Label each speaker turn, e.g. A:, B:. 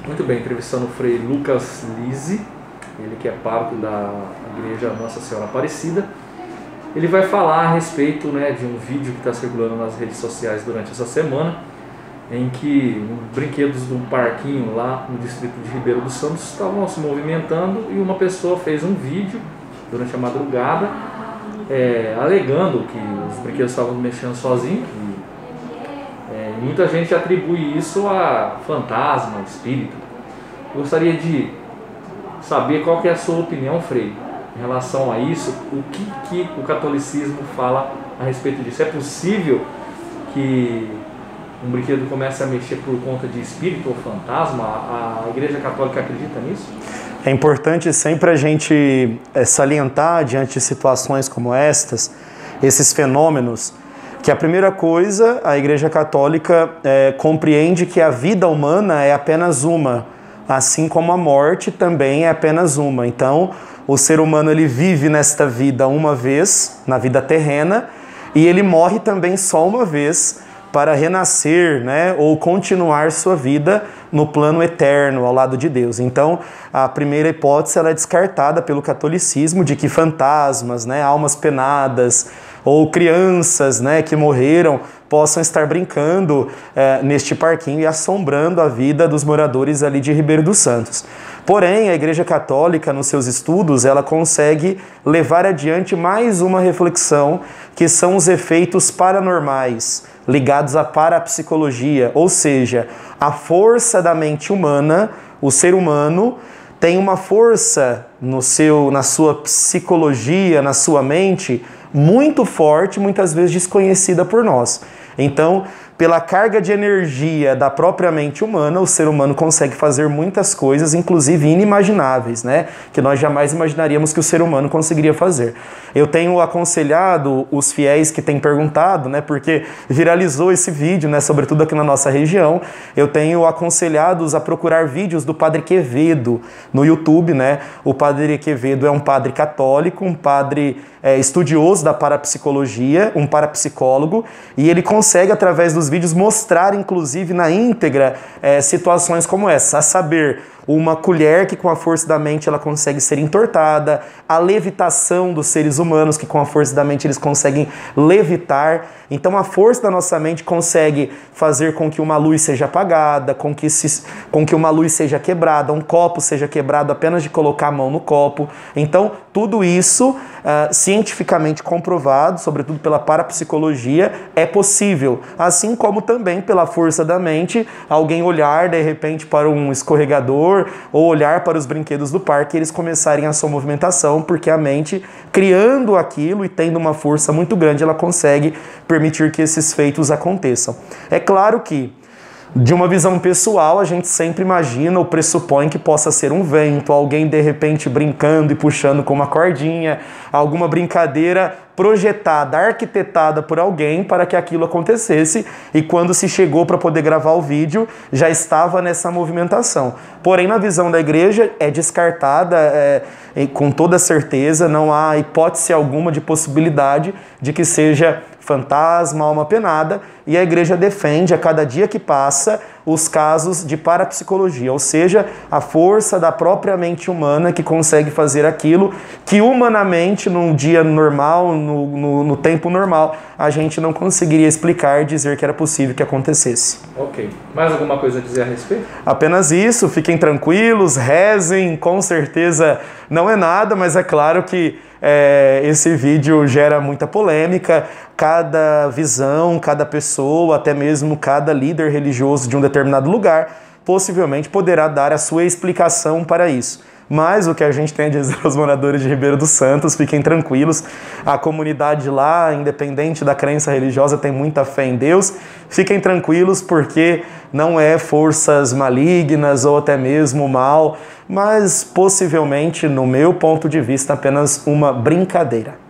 A: Muito bem, entrevistando o Frei Lucas Lise, ele que é pároco da Igreja Nossa Senhora Aparecida. Ele vai falar a respeito, de um vídeo que está circulando nas redes sociais durante essa semana, em que brinquedos de um parquinho lá no distrito de Ribeiro dos Santos estavam se movimentando e uma pessoa fez um vídeo durante a madrugada, alegando que os brinquedos estavam mexendo sozinhos. Muita gente atribui isso a fantasma, espírito. Eu gostaria de saber qual que é a sua opinião, Frei, em relação a isso. O que o catolicismo fala a respeito disso? É possível que um brinquedo comece a mexer por conta de espírito ou fantasma? A Igreja Católica acredita nisso?
B: É importante sempre a gente salientar, diante de situações como estas, esses fenômenos, que a primeira coisa, a Igreja Católica compreende que a vida humana é apenas uma, assim como a morte também é apenas uma. Então, o ser humano ele vive nesta vida uma vez, na vida terrena, e ele morre também só uma vez para renascer, ou continuar sua vida no plano eterno, ao lado de Deus. Então, a primeira hipótese ela é descartada pelo catolicismo, de que fantasmas, almas penadas, ou crianças que morreram possam estar brincando neste parquinho e assombrando a vida dos moradores ali de Ribeiro dos Santos. Porém, a Igreja Católica, nos seus estudos, ela consegue levar adiante mais uma reflexão, que são os efeitos paranormais, ligados à parapsicologia, ou seja, a força da mente humana. O ser humano tem uma força na sua psicologia, na sua mente, muito forte, muitas vezes desconhecida por nós. Então, pela carga de energia da própria mente humana, o ser humano consegue fazer muitas coisas, inclusive inimagináveis, que nós jamais imaginaríamos que o ser humano conseguiria fazer. Eu tenho aconselhado os fiéis que têm perguntado, porque viralizou esse vídeo, sobretudo aqui na nossa região, eu tenho aconselhado-os a procurar vídeos do Padre Quevedo no YouTube, O Padre Quevedo é um padre católico, um padre estudioso da parapsicologia, um parapsicólogo, e ele consegue, através dos vídeos, mostrar, inclusive, na íntegra, situações como essa, a saber, uma colher que com a força da mente ela consegue ser entortada, a levitação dos seres humanos que com a força da mente eles conseguem levitar. Então a força da nossa mente consegue fazer com que uma luz seja apagada, com que uma luz seja quebrada, um copo seja quebrado apenas de colocar a mão no copo. Então tudo isso, cientificamente comprovado, sobretudo pela parapsicologia, é possível. Assim como também pela força da mente, alguém olhar de repente para um escorregador ou olhar para os brinquedos do parque e eles começarem a sua movimentação, porque a mente, criando aquilo e tendo uma força muito grande, ela consegue permitir que esses feitos aconteçam. É claro que, de uma visão pessoal, a gente sempre imagina ou pressupõe que possa ser um vento, alguém de repente brincando e puxando com uma cordinha, alguma brincadeira projetada, arquitetada por alguém para que aquilo acontecesse, e quando se chegou para poder gravar o vídeo, já estava nessa movimentação. Porém, na visão da igreja, é descartada com toda certeza, não há hipótese alguma de possibilidade de que seja fantasma, alma penada, e a igreja defende a cada dia que passa os casos de parapsicologia, ou seja, a força da própria mente humana que consegue fazer aquilo que humanamente, num dia normal, no tempo normal, a gente não conseguiria explicar e dizer que era possível que acontecesse.
A: Ok. Mais alguma coisa a dizer a respeito?
B: Apenas isso, fiquem tranquilos, rezem, com certeza não é nada, mas é claro que esse vídeo gera muita polêmica. Cada visão, cada pessoa, até mesmo cada líder religioso de um determinado lugar, possivelmente poderá dar a sua explicação para isso. Mas o que a gente tem a dizer aos moradores de Ribeiro dos Santos, fiquem tranquilos, a comunidade lá, independente da crença religiosa, tem muita fé em Deus. Fiquem tranquilos porque não é forças malignas ou até mesmo mal, mas possivelmente, no meu ponto de vista, apenas uma brincadeira.